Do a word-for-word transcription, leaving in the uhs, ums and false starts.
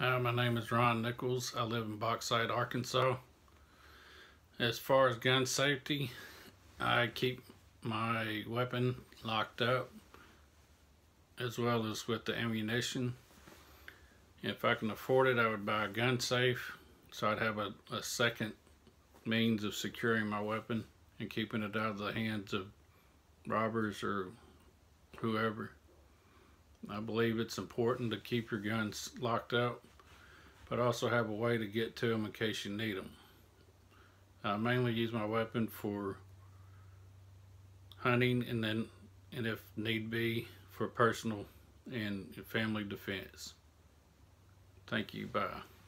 Hi, my name is Ron Nichols. I live in Bauxite, Arkansas. As far as gun safety, I keep my weapon locked up as well as with the ammunition. If I can afford it, I would buy a gun safe so I'd have a, a second means of securing my weapon and keeping it out of the hands of robbers or whoever. I believe it's important to keep your guns locked up, but also have a way to get to them in case you need them. I mainly use my weapon for hunting and then, and if need be, for personal and family defense. Thank you. Bye.